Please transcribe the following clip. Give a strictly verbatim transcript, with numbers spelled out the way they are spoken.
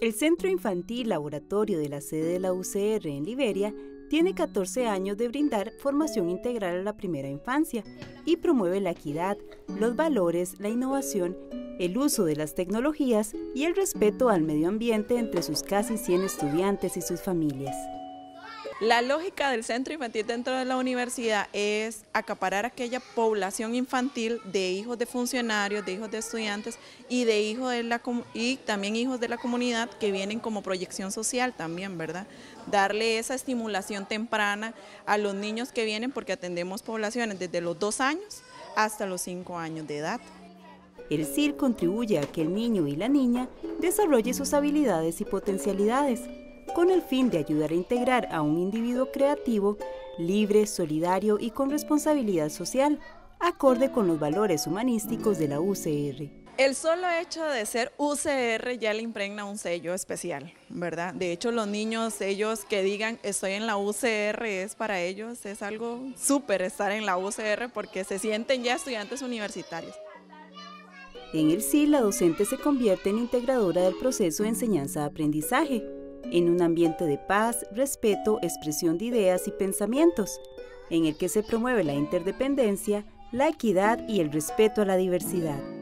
El Centro Infantil Laboratorio de la sede de la U C R en Liberia tiene catorce años de brindar formación integral a la primera infancia y promueve la equidad, los valores, la innovación, el uso de las tecnologías y el respeto al medio ambiente entre sus casi cien estudiantes y sus familias. La lógica del centro infantil dentro de la universidad es acaparar aquella población infantil de hijos de funcionarios, de hijos de estudiantes y de hijos de la y también hijos de la comunidad que vienen como proyección social también, ¿verdad? Darle esa estimulación temprana a los niños que vienen porque atendemos poblaciones desde los dos años hasta los cinco años de edad. El C I R contribuye a que el niño y la niña desarrolle sus habilidades y potencialidades, con el fin de ayudar a integrar a un individuo creativo, libre, solidario y con responsabilidad social, acorde con los valores humanísticos de la U C R. El solo hecho de ser U C R ya le impregna un sello especial, ¿verdad? De hecho, los niños, ellos que digan estoy en la U C R, es para ellos, es algo súper estar en la U C R porque se sienten ya estudiantes universitarios. En el C I R, la docente se convierte en integradora del proceso de enseñanza-aprendizaje, en un ambiente de paz, respeto, expresión de ideas y pensamientos, en el que se promueve la interdependencia, la equidad y el respeto a la diversidad.